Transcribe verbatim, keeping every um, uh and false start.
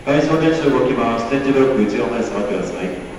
外装練習動きます。展示ブロック内側まで下がってください。